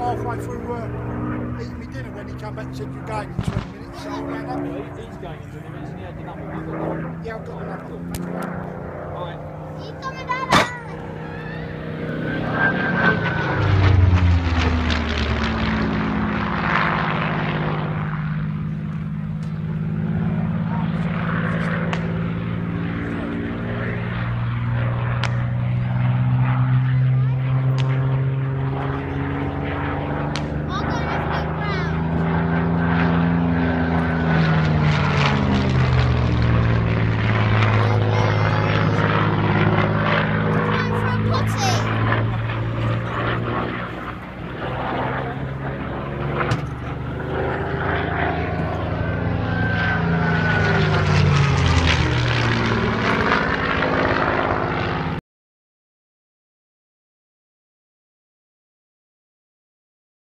halfway through eating my dinner when he came back and said you're going in 20 minutes. So I ran up. He's going in 20 minutes and he had the number. Yeah, I've got the number. All right. He's coming down.